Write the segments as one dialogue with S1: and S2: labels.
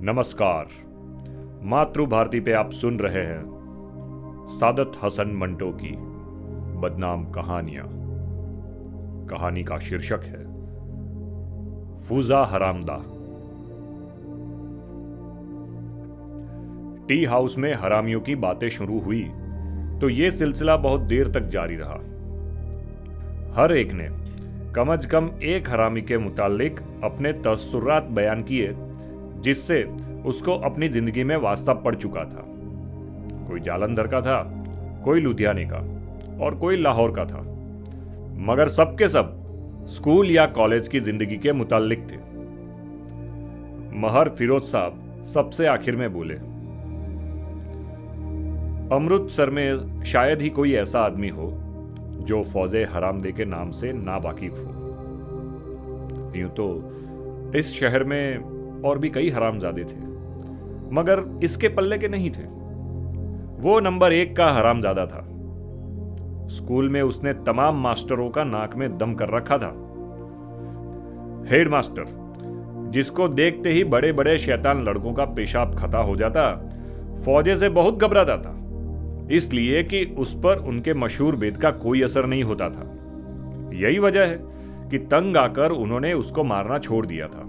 S1: नमस्कार। मातृभारती पे आप सुन रहे हैं सादत हसन मंटो की बदनाम कहानियां। कहानी का शीर्षक है फूजा हरामदा। टी हाउस में हरामियों की बातें शुरू हुई तो यह सिलसिला बहुत देर तक जारी रहा। हर एक ने कम से कम एक हरामी के मुतालिक अपने तसुर्रात बयान किए जिससे उसको अपनी जिंदगी में वास्ता पड़ चुका था। कोई जालंधर का था, कोई लुधियाने का और कोई लाहौर का था, मगर सबके सब स्कूल या कॉलेज की जिंदगी के मुताल्लिक थे। महर फिरोज साहब सबसे आखिर में बोले, अमृतसर में शायद ही कोई ऐसा आदमी हो जो फौजे हरामदे के नाम से ना वाकिफ हो। यूं तो इस शहर में और भी कई हरामजादे थे, मगर इसके पल्ले के नहीं थे। वो नंबर 1 का हरामजादा था। स्कूल में उसने तमाम मास्टरों का नाक में दम कर रखा था। हेडमास्टर, जिसको देखते ही बड़े बड़े शैतान लड़कों का पेशाब खता हो जाता, फौजे से बहुत घबराता था, इसलिए कि उस पर उनके मशहूर वेद का कोई असर नहीं होता था। यही वजह है कि तंग आकर उन्होंने उसको मारना छोड़ दिया था।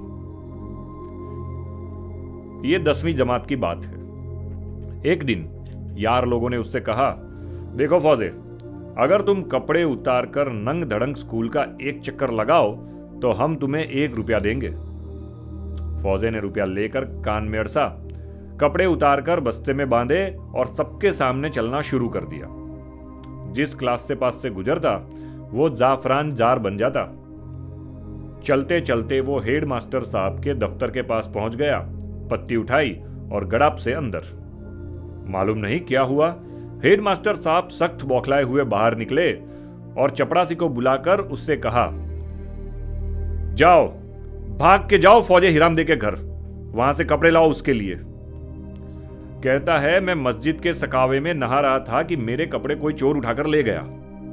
S1: यह 10वीं जमात की बात है। एक दिन यार लोगों ने उससे कहा, देखो फौजे, अगर तुम कपड़े उतार कर नंग धड़ंग स्कूल का एक चक्कर लगाओ तो हम तुम्हें 1 रुपया देंगे। फौजे ने रुपया लेकर कान में अड़सा, कपड़े उतार कर बस्ते में बांधे और सबके सामने चलना शुरू कर दिया। जिस क्लास से पास से गुजरता वो जाफरान जार बन जाता। चलते चलते वो हेड मास्टर साहब के दफ्तर के पास पहुंच गया, पत्ती उठाई और गड़ाप से अंदर। मालूम नहीं क्या हुआ, हेड मास्टर साहब सख्त बौखलाए हुए बाहर निकले और चपड़ासी को बुलाकर उससे कहा, जाओ, भाग के जाओ फौजे हिरामदे के घर, वहां से कपड़े लाओ उसके लिए। कहता है, मैं मस्जिद के सकावे में नहा रहा था कि मेरे कपड़े कोई चोर उठाकर ले गया।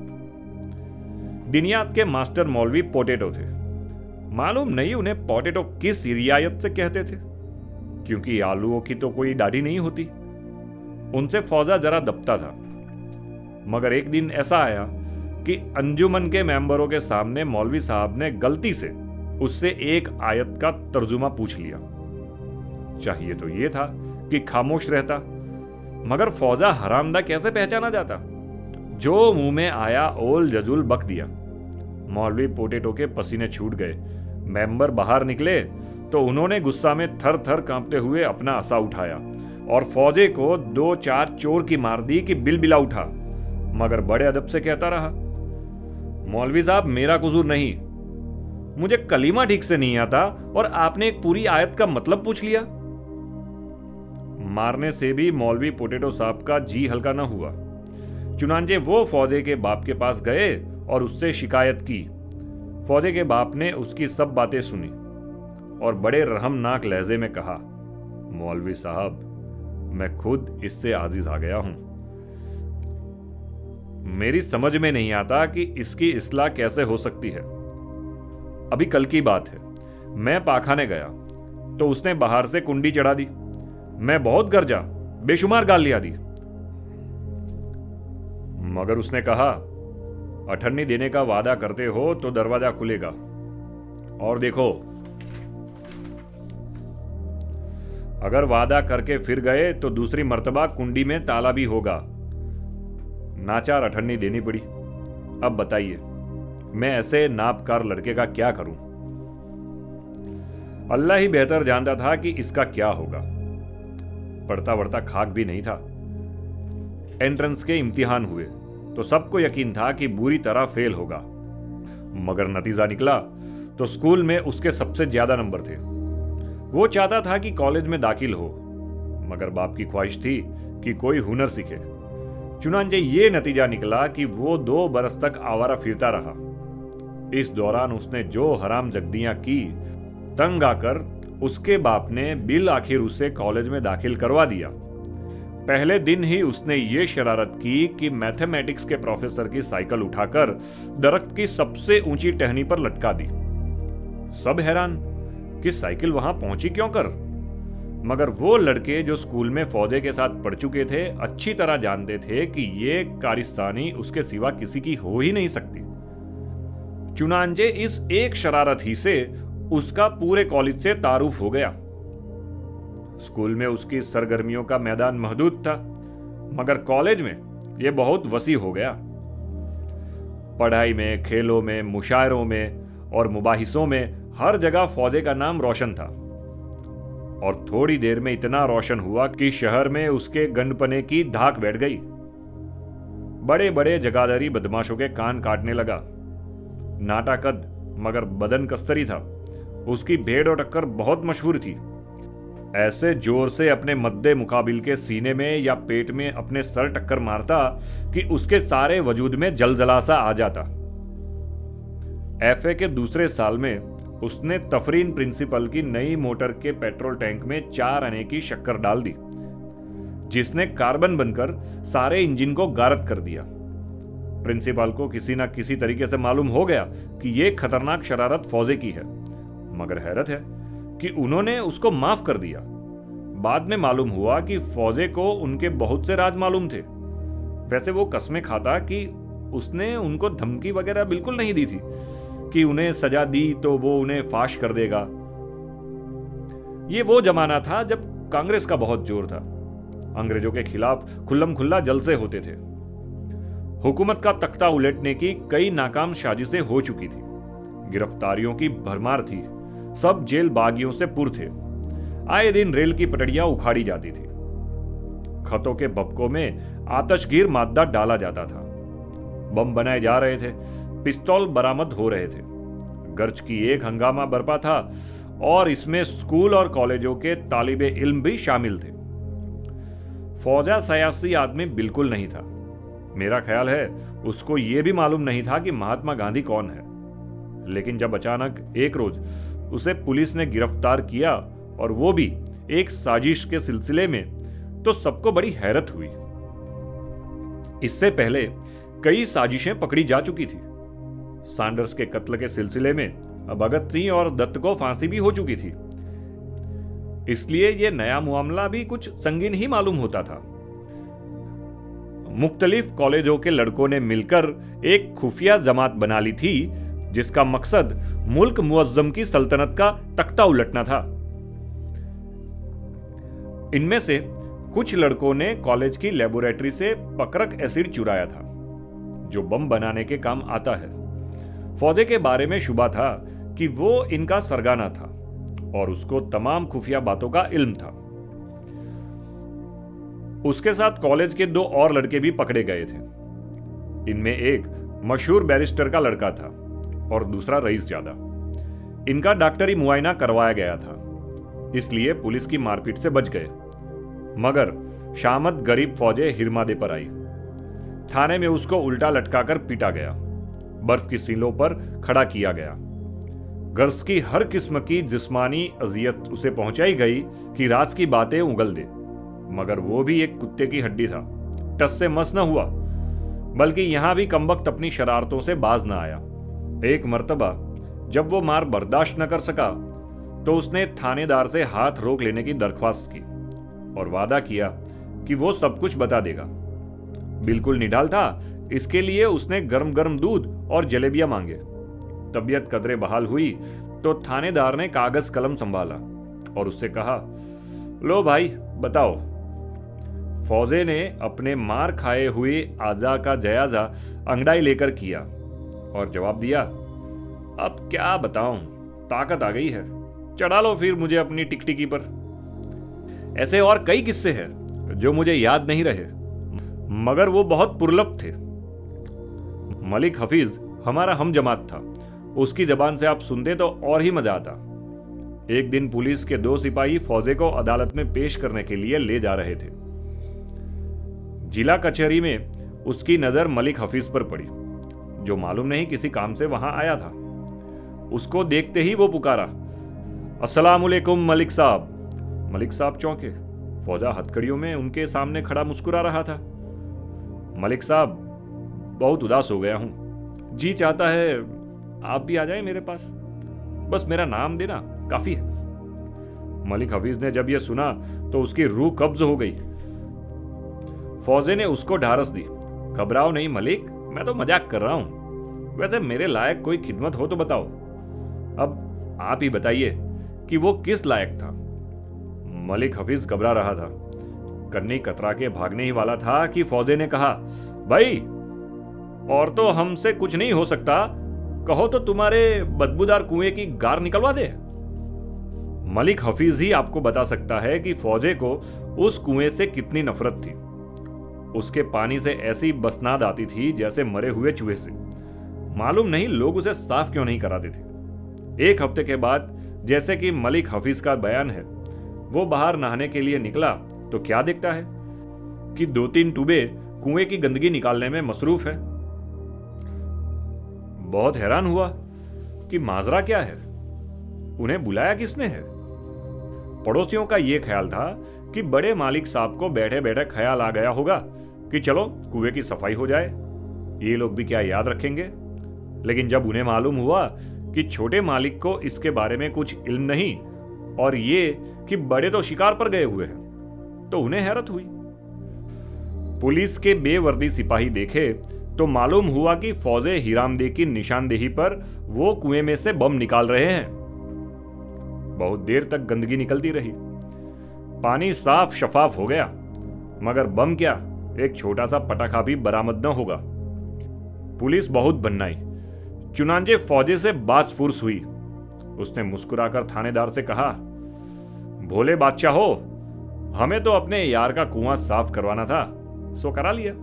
S1: बिनियाद के मास्टर मौलवी पोटेटो थे। मालूम नहीं उन्हें पोटेटो किस रियायत से कहते थे, क्योंकि आलूओं की तो कोई दाढ़ी नहीं होती। उनसे फौजा जरा दबता था। मगर एक दिन ऐसा आया कि अंजुमन के मेंबरों के सामने मौलवी साहब ने गलती से उससे एक आयत का तर्जुमा पूछ लिया। चाहिए तो यह था कि खामोश रहता, मगर फौजा हरामदा कैसे पहचाना जाता। जो मुंह में आया ओल जजुल बक दिया। मौलवी पोटेटो के पसीने छूट गए। मेंबर बाहर निकले तो उन्होंने गुस्सा में थर थर कांपते हुए अपना असा उठाया और फौजे को 2-4 चोर की मार दी कि बिलबिला उठा, मगर बड़े अदब से कहता रहा, मौलवी साहब, मेरा कसूर नहीं, मुझे कलीमा ठीक से नहीं आता और आपने एक पूरी आयत का मतलब पूछ लिया। मारने से भी मौलवी पोटेटो साहब का जी हल्का न हुआ। चुनांचे वो फौजे के बाप के पास गए और उससे शिकायत की। फौजे के बाप ने उसकी सब बातें सुनी और बड़े रहमनाक लहजे में कहा, मौलवी साहब, मैं खुद इससे आजिज आ गया हूं। मेरी समझ में नहीं आता कि इसकी इस्लाह कैसे हो सकती है। अभी कल की बात है, मैं पाखाने गया तो उसने बाहर से कुंडी चढ़ा दी। मैं बहुत गरजा, बेशुमार गालियां दी, मगर उसने कहा, अठन्नी देने का वादा करते हो तो दरवाजा खुलेगा, और देखो, अगर वादा करके फिर गए तो दूसरी मर्तबा कुंडी में ताला भी होगा। नाचार अठन्नी देनी पड़ी। अब बताइए, मैं ऐसे नापकार लड़के का क्या करूं? अल्लाह ही बेहतर जानता था कि इसका क्या होगा। पढ़ता वढ़ता खाक भी नहीं था। एंट्रेंस के इम्तिहान हुए तो सबको यकीन था कि बुरी तरह फेल होगा, मगर नतीजा निकला तो स्कूल में उसके सबसे ज्यादा नंबर थे। वो चाहता था कि कॉलेज में दाखिल हो, मगर बाप की ख्वाहिश थी कि कोई हुनर सीखे। चुनांचे ये नतीजा निकला कि वो 2 बरस तक आवारा फिरता रहा। इस दौरान उसने जो हराम जगदियां की, तंग आकर उसके बाप ने बिल आखिर उसे कॉलेज में दाखिल करवा दिया। पहले दिन ही उसने ये शरारत की कि मैथमेटिक्स के प्रोफेसर की साइकिल उठाकर दरख्त की सबसे ऊंची टहनी पर लटका दी। सब हैरान कि साइकिल वहां पहुंची क्यों कर। मगर वो लड़के जो स्कूल में फौजे के साथ पढ़ चुके थे अच्छी तरह जानते थे कि ये कारिस्तानी उसके सिवा किसी की हो ही नहीं सकती। चुनांचे इस एक शरारत ही से उसका पूरे कॉलेज से तारुफ हो गया। स्कूल में उसकी सरगर्मियों का मैदान महदूद था, मगर कॉलेज में यह बहुत वसी हो गया। पढ़ाई में, खेलों में, मुशायरों में और मुबाहिसों में हर जगह फौजे का नाम रोशन था। और थोड़ी देर में इतना रोशन हुआ कि शहर में उसके गंडपने की धाक बैठ गई। बड़े बड़े जगादारी बदमाशों के कान काटने लगा। नाटा कद मगर बदन कस्तरी था। उसकी भेड़ और टक्कर बहुत मशहूर थी। ऐसे जोर से अपने मद्दे मुकाबिल के सीने में या पेट में अपने सर टक्कर मारता कि उसके सारे वजूद में जलजलासा आ जाता। एफए के दूसरे साल में उसने तफरीन प्रिंसिपल की नई मोटर के पेट्रोल टैंक में 4 आने की शक्कर डाल दी, जिसने कार्बन बनकर सारे इंजन को गारत कर दिया। प्रिंसिपल को किसी ना किसी तरीके से मालूम हो गया कि यह खतरनाक शरारत फौजे की है, मगर हैरत है कि उन्होंने उसको माफ कर दिया। बाद में मालूम हुआ कि फौजे को उनके बहुत से राज मालूम थे। वैसे वो कस्में खाता कि उसने उनको धमकी वगैरह बिल्कुल नहीं दी थी कि उन्हें सजा दी तो वो उन्हें फाश कर देगा। ये वो जमाना था जब कांग्रेस का बहुत जोर था। अंग्रेजों के खिलाफ खुल्लम खुल्ला जलसे होते थे। हुकूमत का तख्ता उलटने की कई नाकाम साजिशें हो चुकी थी। गिरफ्तारियों की भरमार थी। सब जेल बागियों से पुर थे। आए दिन रेल की पटड़ियां उखाड़ी जाती थी। खतों के भपकों में आतशगीर मादा डाला जाता था। बम बनाए जा रहे थे। पिस्तौल बरामद हो रहे थे। गर्ज की एक हंगामा बरपा था और इसमें स्कूल और कॉलेजों के तालिबे इल्म भी शामिल थे। फौजा सयासी आदमी बिल्कुल नहीं था। मेरा ख्याल है उसको यह भी मालूम नहीं था कि महात्मा गांधी कौन है। लेकिन जब अचानक एक रोज उसे पुलिस ने गिरफ्तार किया, और वो भी एक साजिश के सिलसिले में, तो सबको बड़ी हैरत हुई। इससे पहले कई साजिशें पकड़ी जा चुकी थी। सैंडर्स के कत्ल के सिलसिले में भगत सिंह और दत्त को फांसी भी हो चुकी थी। इसलिए यह नया मामला भी कुछ संगीन ही मालूम होता था। मुख्तलिफ कॉलेजों के लड़कों ने मिलकर एक खुफिया जमात बना ली थी, जिसका मकसद मुल्क मुअज्जम की सल्तनत का तख्ता उलटना था। इनमें से कुछ लड़कों ने कॉलेज की लेबोरेटरी से पकरक एसिड चुराया था, जो बम बनाने के काम आता है। फौजे के बारे में शुबा था कि वो इनका सरगना था और उसको तमाम खुफिया बातों का इल्म था। उसके साथ कॉलेज के 2 और लड़के भी पकड़े गए थे। इनमें एक मशहूर बैरिस्टर का लड़का था और दूसरा रईस ज्यादा। इनका डॉक्टरी मुआयना करवाया गया था, इसलिए पुलिस की मारपीट से बच गए। मगर शामत गरीब फौजे हिरमादे पर आई। थाने में उसको उल्टा लटकाकर पीटा गया। बर्फ की सीलों पर खड़ा किया गया। गर्ज की हर किस्म की जिस्मानी अजियत उसे पहुंचाई गई कि राज की बातें उगल दे, मगर वो भी एक कुत्ते की हड्डी था। टस से मस न हुआ, बल्कि यहां भी कमबख्त अपनी शरारतों से बाज न आया। एक मर्तबा जब वो मार बर्दाश्त न कर सका, तो उसने थानेदार से हाथ रोक लेने की दरख्वास्त की और वादा किया कि वो सब कुछ बता देगा। बिल्कुल निढाल था, इसके लिए उसने गर्म गर्म दूध और जलेबियां मांगे। तबीयत कदरे बहाल हुई तो थानेदार ने कागज कलम संभाला और उससे कहा, लो भाई बताओ। फौजे ने अपने मार खाए हुए आजा का जायजा अंगड़ाई लेकर किया और जवाब दिया, अब क्या बताऊं, ताकत आ गई है, चढ़ा लो फिर मुझे अपनी टिकटिकी पर। ऐसे और कई किस्से हैं जो मुझे याद नहीं रहे, मगर वो बहुत पुरलप थे। मलिक हफीज हमारा हम जमात था। उसकी जबान से आप सुनते तो और ही मजा आता। एक दिन पुलिस के 2 सिपाही फौजे को अदालत में पेश करने के लिए ले जा रहे थे। जिला कचहरी में उसकी नजर मलिक हफीज पर पड़ी, जो मालूम नहीं किसी काम से वहां आया था। उसको देखते ही वो पुकारा, अस्सलाम वालेकुम मलिक साहब। मलिक साहब चौंके। फौजा हथकड़ियों में उनके सामने खड़ा मुस्कुरा रहा था। मलिक साहब, बहुत उदास हो गया हूं। जी चाहता है आप भी आ जाए मेरे पास। बस मेरा नाम देना काफी है। मलिक हफीज ने जब यह सुना तो उसकी रूह कब्ज हो गई। फौजे ने उसको ढारस दी, घबराओ नहीं मलिक, मैं तो मजाक कर रहा हूं। वैसे मेरे लायक कोई खिदमत हो तो बताओ। अब आप ही बताइए कि वो किस लायक था। मलिक हफीज घबरा रहा था, कन्नी कतरा के भागने ही वाला था कि फौजे ने कहा, भाई और तो हमसे कुछ नहीं हो सकता, कहो तो तुम्हारे बदबूदार कुएं की गार निकलवा दे। मलिक हफीज ही आपको बता सकता है कि फौजे को उस कुएं से कितनी नफरत थी। उसके पानी से ऐसी बसनाद आती थी जैसे मरे हुए चूहे से। मालूम नहीं लोग उसे साफ क्यों नहीं कराते थे। एक हफ्ते के बाद, जैसे कि मलिक हफीज का बयान है, वो बाहर नहाने के लिए निकला तो क्या देखता है कि 2-3 टूबे कुएं की गंदगी निकालने में मसरूफ है। बहुत हैरान हुआ कि माजरा क्या है, उन्हें बुलाया किसने है। पड़ोसियों का यह ख्याल था कि बड़े मालिक साहब को बैठे बैठे ख्याल आ गया होगा कि चलो कुएं की सफाई हो जाए, ये लोग भी क्या याद रखेंगे। लेकिन जब उन्हें मालूम हुआ कि छोटे मालिक को इसके बारे में कुछ इल्म नहीं और ये कि बड़े तो शिकार पर गए हुए हैं, तो उन्हें हैरत हुई। पुलिस के बेवर्दी सिपाही देखे तो मालूम हुआ कि फौजे हिरामदे की निशानदेही पर वो कुएं में से बम निकाल रहे हैं। बहुत देर तक गंदगी निकलती रही, पानी साफ शफाफ हो गया, मगर बम क्या, एक छोटा सा पटाखा भी बरामद न होगा। पुलिस बहुत भन्नाई, चुनांचे फौजे से बात फुर्स हुई। उसने मुस्कुराकर थानेदार से कहा, भोले बादशाह हो, हमें तो अपने यार का कुआं साफ करवाना था, सो करा लिया।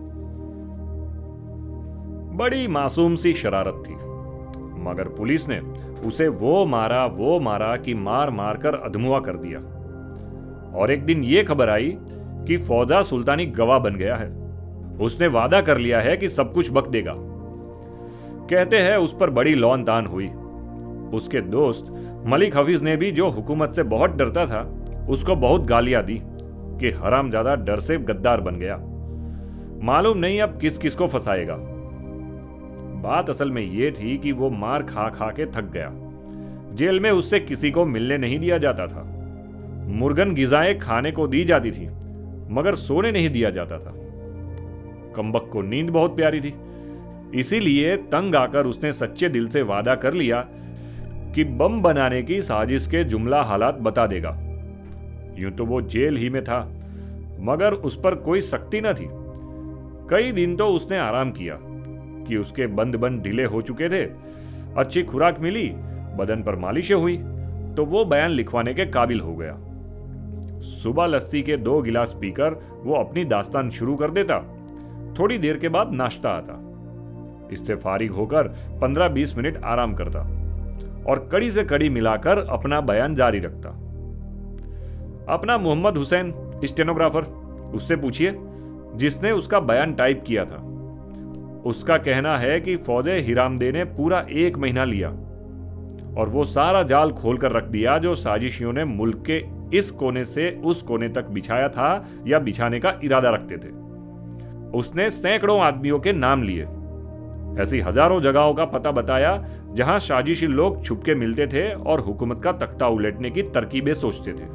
S1: बड़ी मासूम सी शरारत थी, मगर पुलिस ने उसे वो मारा कि मार मार कर अधमुआ कर दिया। और एक दिन ये खबर आई कि फौजा सुल्तानी गवाह बन गया है। उसने वादा कर लिया है कि सब कुछ बक देगा। कहते हैं उस पर बड़ी लौन तान हुई। उसके दोस्त मलिक हफीज ने भी, जो हुकूमत से बहुत डरता था, उसको बहुत गालियां दी कि हरामजादा डर से गद्दार बन गया। मालूम नहीं अब किस किस को फंसाएगा। बात असल में यह थी कि वो मार खा खा के थक गया। जेल में उससे किसी को मिलने नहीं दिया जाता था। मुर्गन गिजाएं खाने को दी जाती थी, मगर सोने नहीं दिया जाता था। कमबख्त को नींद बहुत प्यारी थी, इसीलिए तंग आकर उसने सच्चे दिल से वादा कर लिया कि बम बनाने की साजिश के जुमला हालात बता देगा। यूं तो वो जेल ही में था, मगर उस पर कोई सख्ती न थी। कई दिन तो उसने आराम किया कि उसके बंद ढीले हो चुके थे, अच्छी खुराक मिली, बदन पर मालिशें हुई तो वो बयान लिखवाने के काबिल हो गया। सुबह लस्सी के 2 गिलास पीकर वो अपनी दास्तान शुरू कर देता। थोड़ी देर के बाद नाश्ता आता। इससे फारिग होकर 15-20 मिनट आराम करता और कड़ी से कड़ी मिलाकर अपना बयान जारी रखता। अपना मोहम्मद हुसैन स्टेनोग्राफर, उससे पूछिए, जिसने उसका बयान टाइप किया था। उसका कहना है कि फौजे हिरामदे ने पूरा 1 महीना लिया और वो सारा जाल खोलकर रख दिया जो साजिशियों ने मुल्क के इस कोने से उस कोने तक बिछाया था या बिछाने का इरादा रखते थे। उसने सैकड़ों आदमियों के नाम लिए, ऐसी हजारों जगहों का पता बताया जहां साजिशी लोग छुपके मिलते थे और हुकूमत का तख्ता उलटने की तरकीबें सोचते थे।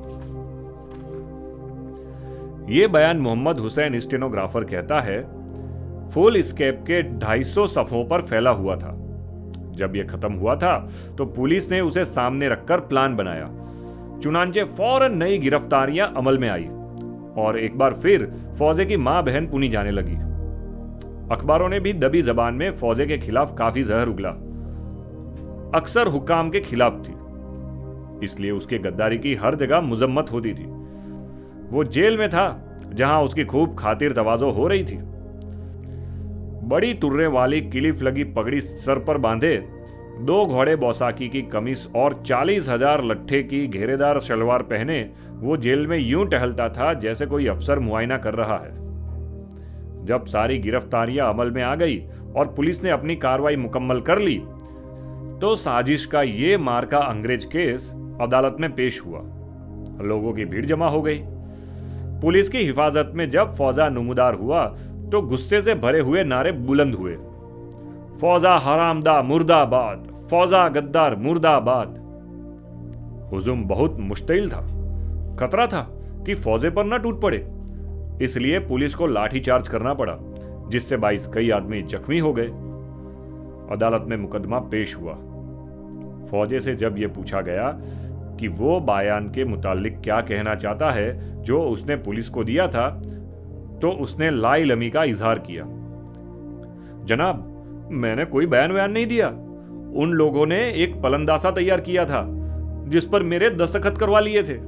S1: यह बयान मोहम्मद हुसैन स्टेनोग्राफर कहता है, फुल स्केप के 250 सफ़ों पर फैला हुआ था। जब यह खत्म हुआ था तो पुलिस ने उसे सामने रखकर प्लान बनाया। चुनांचे फौरन नई गिरफ्तारियां अमल में आई और एक बार फिर फौजे की मां बहन पुनी जाने लगी। अखबारों ने भी दबी जबान में फौजे के खिलाफ काफी जहर उगला। अक्सर हुक्काम के खिलाफ थी, इसलिए उसके गद्दारी की हर जगह मुजम्मत होती थी। वो जेल में था जहां उसकी खूब खातिर तवाज़ो हो रही थी। बड़ी तुर्रे वाली किलिफ लगी पगड़ी सर पर बांधे, 2 घोड़े बौसाकी की कमीज और 40,000 लट्ठे की घेरेदार शलवार पहने वो जेल में यूं टहलता था जैसे कोई अफसर मुआयना कर रहा है। जब सारी गिरफ्तारियां अमल में आ गई और पुलिस ने अपनी कार्रवाई मुकम्मल कर ली तो साजिश का ये मार्का अंग्रेज केस अदालत में पेश हुआ। लोगों की भीड़ जमा हो गई। पुलिस की हिफाजत में जब फौजा नुमदार हुआ तो गुस्से से भरे हुए नारे बुलंद हुए, फौजा हरामदा मुर्दाबाद, फौजा गद्दार मुर्दाबाद। हुजुम बहुत मुश्तिल था। खतरा था कि फौजे पर न टूट पड़े, इसलिए पुलिस को लाठीचार्ज करना पड़ा, जिससे 22 कई आदमी जख्मी हो गए। अदालत में मुकदमा पेश हुआ। फौजे से जब यह पूछा गया कि वो बयान के मुतालिक क्या कहना चाहता है जो उसने पुलिस को दिया था, तो उसने ला इल्मी का इजहार किया। जनाब, मैंने कोई बयान नहीं दिया। उन लोगों ने एक पलंदासा तैयार किया था जिस पर मेरे दस्तखत करवा लिए थे।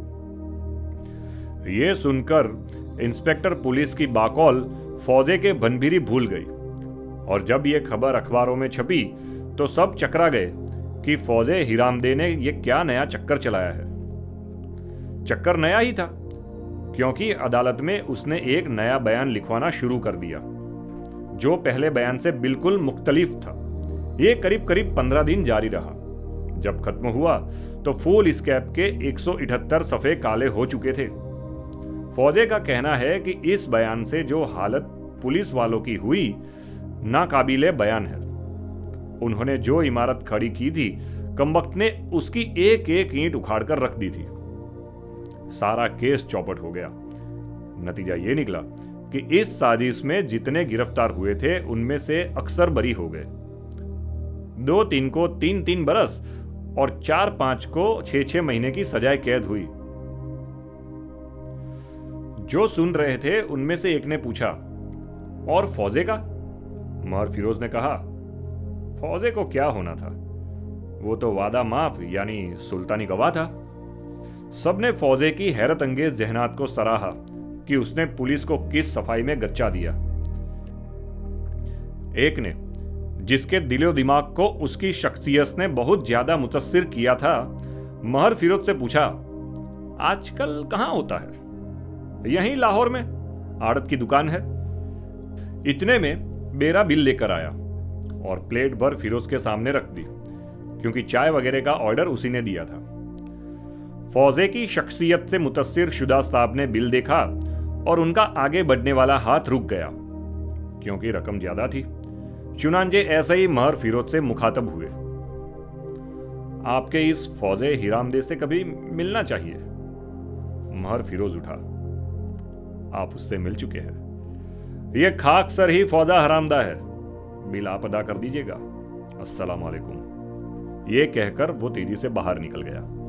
S1: यह सुनकर इंस्पेक्टर पुलिस की बाकौल फौजे के बनभीरी भूल गई, और जब यह खबर अखबारों में छपी तो सब चकरा गए कि फौजे हिरामदे ने यह क्या नया चक्कर चलाया है। चक्कर नया ही था, क्योंकि अदालत में उसने एक नया बयान लिखवाना शुरू कर दिया जो पहले बयान से बिल्कुल मुख्तलिफ था। यह करीब करीब 15 दिन जारी रहा। जब खत्म हुआ तो फुल स्कैप के 178 सफ़े काले हो चुके थे। फौजे का कहना है कि इस बयान से जो हालत पुलिस वालों की हुई नाकाबिले बयान है। उन्होंने जो इमारत खड़ी की थी, कमबख्त ने उसकी एक एक ईंट उखाड़ कर रख दी थी। सारा केस चौपट हो गया। नतीजा यह निकला कि इस साजिश में जितने गिरफ्तार हुए थे उनमें से अक्सर बरी हो गए। 2-3 को 3-3 बरस और 4-5 को 6-6 महीने की सजाए कैद हुई। जो सुन रहे थे उनमें से एक ने पूछा, और फौजे का? महर फिरोज ने कहा, फौजे को क्या होना था, वो तो वादा माफ यानी सुल्तानी गवाह था। सबने फौजे की हैरत अंगेज जहनात को सराहा कि उसने पुलिस को किस सफाई में गच्चा दिया। एक ने, जिसके दिलो दिमाग को उसकी शख्सियत ने बहुत ज्यादा मुतस्सिर किया था, महर फिरोज से पूछा, आजकल कहां होता है? यहीं लाहौर में, आड़त की दुकान है। इतने में मेरा बिल लेकर आया और प्लेट भर फिरोज के सामने रख दी, क्योंकि चाय वगैरह का ऑर्डर उसी ने दिया था। फौजे की शख्सियत से मुतस्सिर शुदा साहब ने बिल देखा और उनका आगे बढ़ने वाला हाथ रुक गया, क्योंकि रकम ज्यादा थी। चुनांचे ऐसे ही महर फिरोज से मुखातब हुए, आपके इस फौजे हिरामदे से कभी मिलना चाहिए। महर फिरोज उठा, आप उससे मिल चुके हैं। यह खाक सर ही फौजा हरामदा है, बिल आप अदा कर दीजिएगा। अस्सलाम वालेकुम। यह कहकर वो तेजी से बाहर निकल गया।